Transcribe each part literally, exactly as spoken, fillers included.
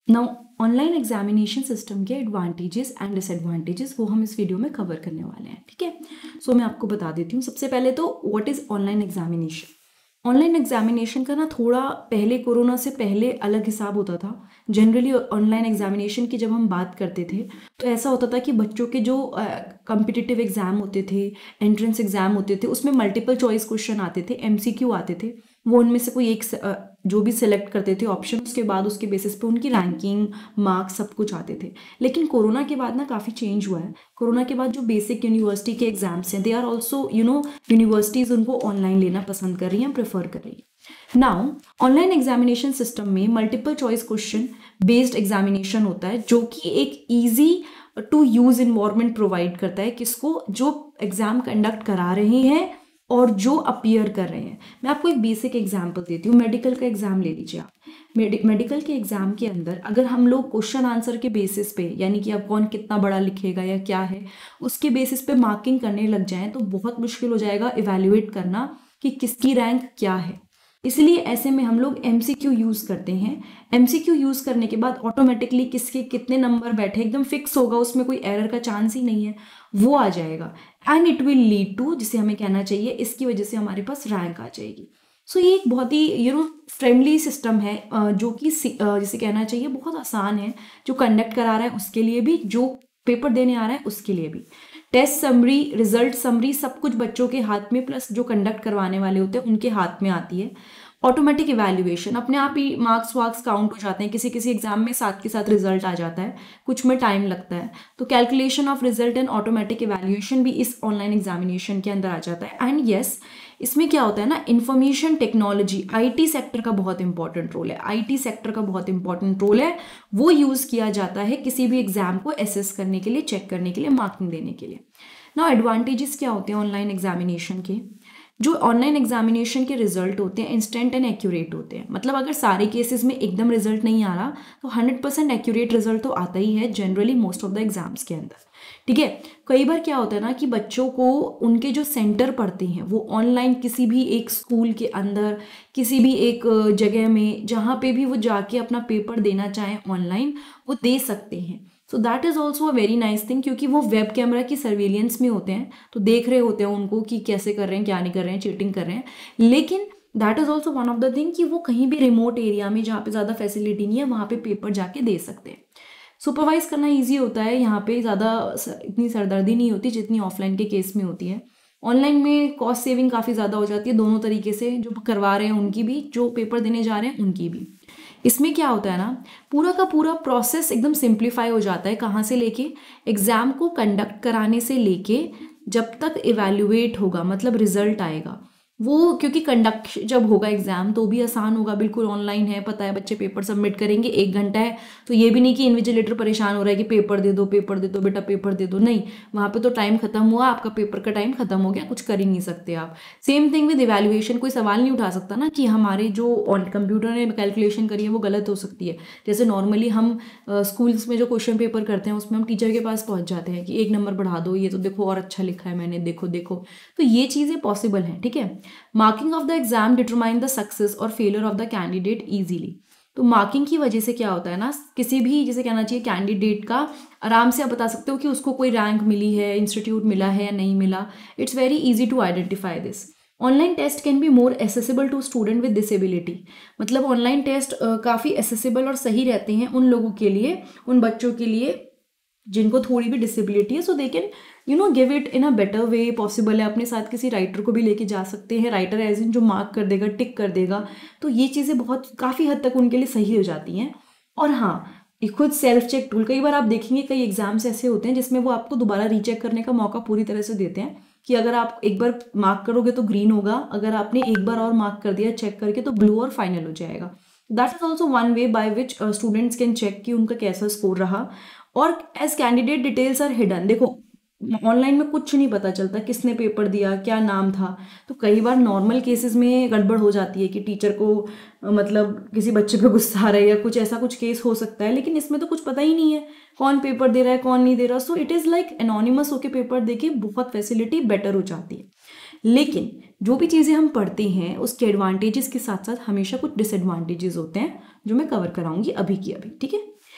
Now online examination system के advantages and disadvantages वो हम इस वीडियो में कवर करने वाले हैं, ठीक है। सो मैं आपको बता देती हूँ सबसे पहले तो what is online examination. Online examination का ना थोड़ा पहले कोरोना से पहले अलग हिसाब होता था। जनरली ऑनलाइन एग्जामिनेशन की जब हम बात करते थे तो ऐसा होता था कि बच्चों के जो कॉम्पिटिटिव uh, एग्ज़ाम होते थे, एंट्रेंस एग्ज़ाम होते थे, उसमें मल्टीपल चॉइस क्वेश्चन आते थे, एमसीक्यू आते थे। वो उनमें से कोई एक uh, जो भी सिलेक्ट करते थे ऑप्शन, उसके बाद उसके बेसिस पे उनकी रैंकिंग, मार्क्स सब कुछ आते थे। लेकिन कोरोना के बाद ना काफ़ी चेंज हुआ है। कोरोना के बाद जो बेसिक यूनिवर्सिटी के एग्जाम्स हैं, they are also you know universities उनको ऑनलाइन लेना पसंद कर रही हैं, प्रेफर कर रही हैं। नाउ ऑनलाइन एग्जामिनेशन सिस्टम में multiple choice question based examination होता है, जो कि एक easy to use environment provide करता है किसको, जो एग्जाम कंडक्ट करा रहे हैं और जो अपीयर कर रहे हैं। मैं आपको एक बेसिक एग्जांपल देती हूँ। मेडिकल का एग्जाम ले लीजिए आप। मेडि, मेडिकल के एग्जाम के अंदर अगर हम लोग क्वेश्चन आंसर के बेसिस पे, यानी कि अब कौन कितना बड़ा लिखेगा या क्या है, उसके बेसिस पे मार्किंग करने लग जाएं तो बहुत मुश्किल हो जाएगा इवेल्युएट करना कि किसकी रैंक क्या है। इसलिए ऐसे में हम लोग एमसीक्यू यूज़ करते हैं। एमसीक्यू यूज़ करने के बाद ऑटोमेटिकली किसके कितने नंबर बैठे एकदम फिक्स होगा, उसमें कोई एरर का चांस ही नहीं है, वो आ जाएगा। And it will lead to, जिसे हमें कहना चाहिए, इसकी वजह से हमारे पास रैंक आ जाएगी। सो so, ये एक बहुत ही यू नो फ्रेंडली सिस्टम है, जो कि जिसे कहना चाहिए बहुत आसान है, जो कंडक्ट करा रहा है उसके लिए भी, जो पेपर देने आ रहा है उसके लिए भी। टेस्ट समरी, रिजल्ट समरी सब कुछ बच्चों के हाथ में, प्लस जो कंडक्ट करवाने वाले होते हैं उनके हाथ में आती है। ऑटोमेटिक इवैल्यूएशन, अपने आप ही मार्क्स वार्क्स काउंट हो जाते हैं। किसी किसी एग्जाम में साथ के साथ रिजल्ट आ जाता है, कुछ में टाइम लगता है, तो calculation of result and automatic evaluation भी इस ऑनलाइन एग्जामिनेशन के अंदर आ जाता है। एंड यस, इसमें क्या होता है ना, इंफॉर्मेशन टेक्नोलॉजी, आईटी सेक्टर का बहुत इंपॉर्टेंट रोल है। आईटी सेक्टर का बहुत इंपॉर्टेंट रोल है, वो यूज़ किया जाता है किसी भी एग्जाम को एसेस करने के लिए, चेक करने के लिए, मार्किंग देने के लिए। नाउ एडवांटेजेस क्या होते हैं ऑनलाइन एग्जामिनेशन के। जो ऑनलाइन एग्जामिनेशन के रिजल्ट होते हैं इंस्टेंट एंड एक्यूरेट होते हैं। मतलब अगर सारे केसेस में एकदम रिजल्ट नहीं आ रहा तो हंड्रेड परसेंट एक्यूरेट रिजल्ट तो आता ही है generally most of the exams के अंदर, ठीक है। कई बार क्या होता है ना कि बच्चों को उनके जो सेंटर पड़ते हैं वो ऑनलाइन किसी भी एक स्कूल के अंदर, किसी भी एक जगह में, जहाँ पे भी वो जाके अपना पेपर देना चाहें ऑनलाइन, वो दे सकते हैं। So that is also a very nice thing, क्योंकि वो वेब कैमरा की सर्विलियंस में होते हैं, तो देख रहे होते हैं उनको कि कैसे कर रहे हैं, क्या नहीं कर रहे हैं, चीटिंग कर रहे हैं। लेकिन that is also one of the thing कि वो कहीं भी रिमोट एरिया में जहाँ पे ज़्यादा फैसिलिटी नहीं है वहाँ पे पेपर जाके दे सकते हैं। सुपरवाइज करना ईजी होता है, यहाँ पे ज़्यादा इतनी सरदर्दी नहीं होती जितनी ऑफलाइन के केस में होती है। ऑनलाइन में कॉस्ट सेविंग काफ़ी ज़्यादा हो जाती है दोनों तरीके से, जो करवा रहे हैं उनकी भी, जो पेपर देने जा रहे हैं उनकी भी। इसमें क्या होता है ना, पूरा का पूरा प्रोसेस एकदम सिंप्लीफाई हो जाता है। कहाँ से लेके, एग्ज़ाम को कंडक्ट कराने से लेके जब तक इवैल्यूएट होगा, मतलब रिजल्ट आएगा वो, क्योंकि कंडक्ट जब होगा एग्जाम तो भी आसान होगा, बिल्कुल ऑनलाइन है, पता है बच्चे पेपर सबमिट करेंगे, एक घंटा है, तो ये भी नहीं कि इन्विजिलेटर परेशान हो रहा है कि पेपर दे दो, पेपर दे दो बेटा, पेपर दे दो, नहीं, वहाँ पे तो टाइम खत्म हुआ, आपका पेपर का टाइम खत्म हो गया, कुछ कर ही नहीं सकते आप। सेम थिंग विद इवैल्यूएशन, कोई सवाल नहीं उठा सकता ना कि हमारे जो ऑन कंप्यूटर ने कैलकुलेशन करी है वो गलत हो सकती है। जैसे नॉर्मली हम स्कूल्स में जो क्वेश्चन पेपर करते हैं उसमें हम टीचर के पास पहुँच जाते हैं कि एक नंबर बढ़ा दो, ये तो देखो और अच्छा लिखा है मैंने, देखो देखो, तो ये चीज़ें पॉसिबल हैं, ठीक है। Marking of the exam determine the success और failure of the candidate easily. तो मार्किंग की वजह से क्या होता है ना, किसी भी जैसे कहना चाहिए कैंडिडेट का आराम से आप बता सकते हो कि उसको कोई रैंक मिली है, इंस्टीट्यूट मिला है या नहीं मिला। It's very easy to identify this. Online test can be more accessible to student with disability. मतलब ऑनलाइन टेस्ट काफ़ी एसेसिबल और सही रहते हैं उन लोगों के लिए, उन बच्चों के लिए जिनको थोड़ी भी डिसेबिलिटी है, so they can you know give it in a better way possible है। अपने साथ किसी राइटर को भी लेके जा सकते हैं, राइटर एज इन जो मार्क कर देगा, टिक कर देगा, तो ये चीज़ें बहुत काफ़ी हद तक उनके लिए सही हो जाती हैं। और हाँ, एक खुद सेल्फ चेक टूल, कई बार आप देखेंगे कई एग्जाम्स ऐसे होते हैं जिसमें वो आपको दोबारा रीचेक करने का मौका पूरी तरह से देते हैं कि अगर आप एक बार मार्क करोगे तो ग्रीन होगा, अगर आपने एक बार और मार्क कर दिया चेक करके तो ब्लू और फाइनल हो जाएगा। That is also one way by which students can check कि उनका कैसा स्कोर रहा। और as candidate details are hidden, देखो ऑनलाइन में कुछ नहीं पता चलता किसने पेपर दिया, क्या नाम था, तो कई बार नॉर्मल केसेस में गड़बड़ हो जाती है कि टीचर को मतलब किसी बच्चे पे गुस्सा आ रहा है या कुछ ऐसा कुछ केस हो सकता है। लेकिन इसमें तो कुछ पता ही नहीं है कौन पेपर दे रहा है कौन नहीं दे रहा, so it is like anonymous होके पेपर देके बहुत फैसिलिटी बेटर हो जाती है। लेकिन जो भी चीज़ें हम पढ़ते हैं उसके एडवांटेजेस के साथ साथ हमेशा कुछ डिसएडवांटेजेस होते हैं जो मैं कवर कराऊंगी अभी की अभी, ठीक है।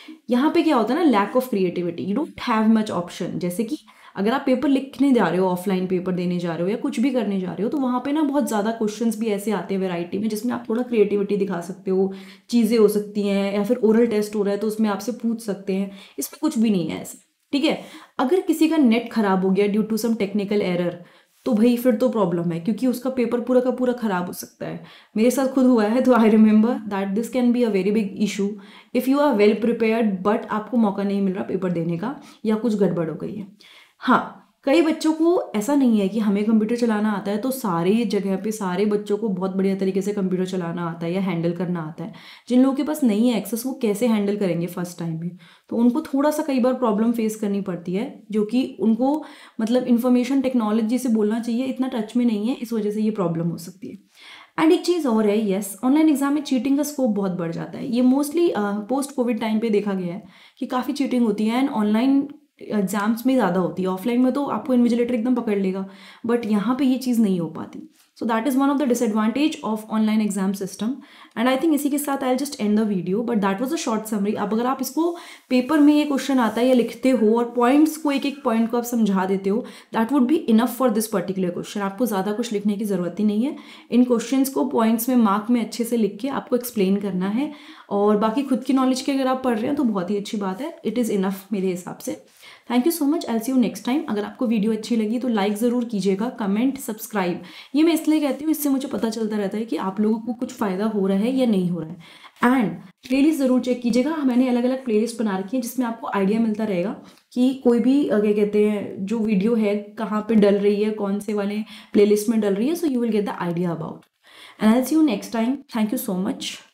यहाँ पे क्या होता है ना, lack of creativity, you don't have much option. जैसे कि अगर आप पेपर लिखने जा रहे हो, ऑफलाइन पेपर देने जा रहे हो या कुछ भी करने जा रहे हो, तो वहाँ पे ना बहुत ज़्यादा क्वेश्चंस भी ऐसे आते हैं वैरायटी में जिसमें आप थोड़ा क्रिएटिविटी दिखा सकते हो, चीज़ें हो सकती हैं, या फिर ओरल टेस्ट हो रहा है तो उसमें आपसे पूछ सकते हैं। इसमें कुछ भी नहीं है ऐसा, ठीक है। अगर किसी का नेट खराब हो गया due to some technical error, तो भाई फिर तो प्रॉब्लम है, क्योंकि उसका पेपर पूरा का पूरा खराब हो सकता है। मेरे साथ खुद हुआ है, तो I remember that this can be a very big issue if you are well prepared but आपको मौका नहीं मिल रहा पेपर देने का, या कुछ गड़बड़ हो गई है। हाँ, कई बच्चों को ऐसा नहीं है कि हमें कंप्यूटर चलाना आता है तो सारी जगह पे सारे बच्चों को बहुत बढ़िया तरीके से कंप्यूटर चलाना आता है या हैंडल करना आता है। जिन लोगों के पास नहीं है एक्सेस, वो कैसे हैंडल करेंगे फर्स्ट टाइम में, तो उनको थोड़ा सा कई बार प्रॉब्लम फेस करनी पड़ती है, जो कि उनको मतलब इंफॉर्मेशन टेक्नोलॉजी से बोलना चाहिए, इतना टच में नहीं है, इस वजह से ये प्रॉब्लम हो सकती है। एंड एक चीज़ और है, यस, ऑनलाइन एग्जाम में चीटिंग का स्कोप बहुत बढ़ जाता है। ये मोस्टली पोस्ट कोविड टाइम पे देखा गया है कि काफ़ी चीटिंग होती है, एंड ऑनलाइन एग्जाम्स में ज़्यादा होती है। ऑफलाइन में तो आपको इन्विजिलेटर एकदम पकड़ लेगा, बट यहाँ पे ये चीज़ नहीं हो पाती। So that is one of the disadvantage of online exam system. And I think इसी के साथ I just end the video, but that was a short summary. अब अगर आप इसको पेपर में ये क्वेश्चन आता है या लिखते हो और पॉइंट्स को एक एक पॉइंट को आप समझा देते हो, that would be enough for this particular question. आपको ज़्यादा कुछ लिखने की ज़रूरत ही नहीं है। इन क्वेश्चंस को पॉइंट्स में मार्क में अच्छे से लिख के आपको एक्सप्लेन करना है, और बाकी खुद की नॉलेज के अगर आप पढ़ रहे हैं तो बहुत ही अच्छी बात है। इट इज़ इनफ मेरे हिसाब से। Thank you so much, I see you next time. अगर आपको वीडियो अच्छी लगी तो लाइक ज़रूर कीजिएगा, कमेंट, सब्सक्राइब। ये मैं इसलिए कहती हूँ, इससे मुझे पता चलता रहता है कि आप लोगों को कुछ फ़ायदा हो रहा है या नहीं हो रहा है। एंड प्लेलिस्ट ज़रूर चेक कीजिएगा, मैंने अलग अलग प्लेलिस्ट बना रखी है जिसमें आपको आइडिया मिलता रहेगा कि कोई भी क्या कहते हैं जो वीडियो है कहाँ पे डल रही है, कौन से वाले प्लेलिस्ट में डल रही है। So you will get the idea about. And I see you next time. Thank you so much.